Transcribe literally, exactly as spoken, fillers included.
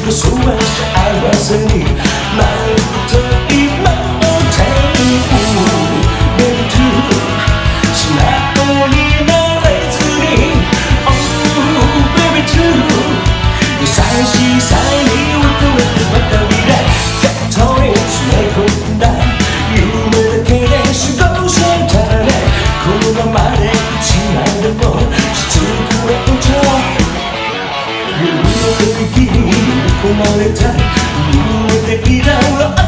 とそうは合わずにまると今を手にベルト素直になれずに Oh baby too 優しさに打たれてばかりでゲットに詰め込んだ夢だけで過ごせたらねこのままでいつまでも続くれんじゃ夜の息に込まれたい夢でいたら